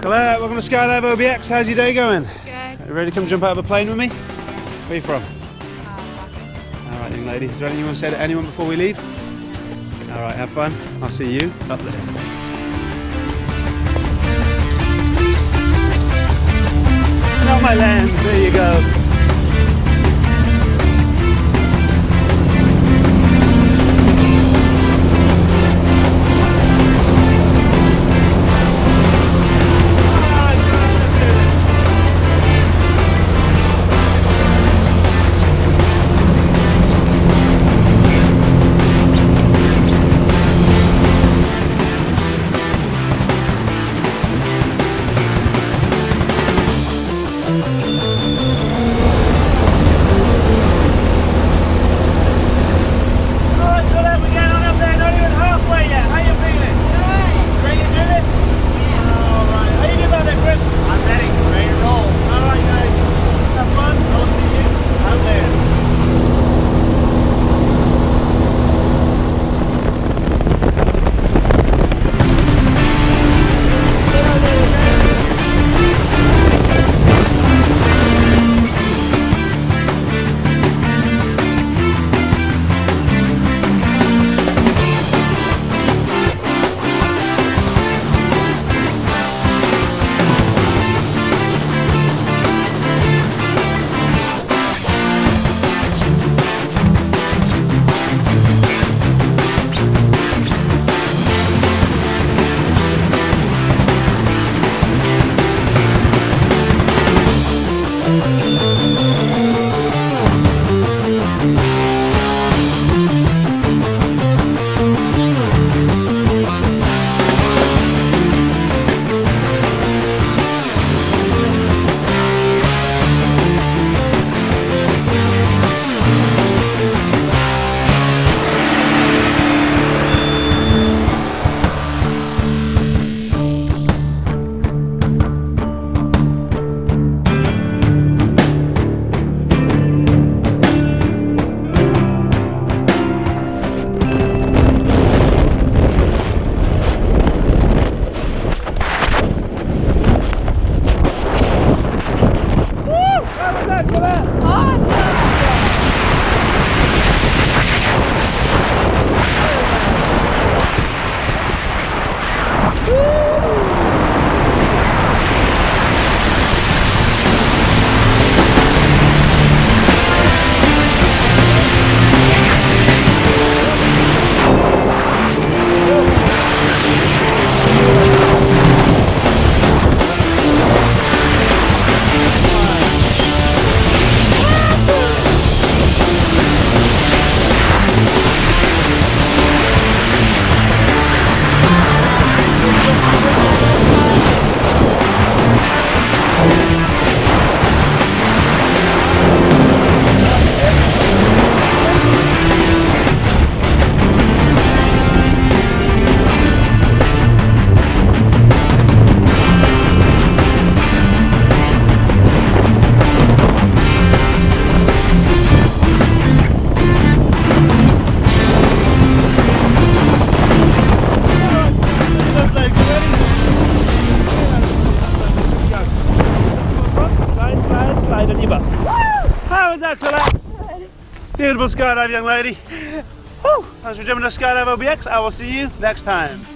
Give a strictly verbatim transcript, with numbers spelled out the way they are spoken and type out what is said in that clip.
Collette, welcome to Skydive O B X. How's your day going? Good. Are you ready to come jump out of a plane with me? Where are you from? Uh, Alright, young lady. Is there anything you want to say to anyone before we leave? Alright, have fun. I'll see you up there. Not my lens, there you go. How was that, Collette? Beautiful skydive, young lady. Woo! Thanks for jumping to Skydive O B X. I will see you next time.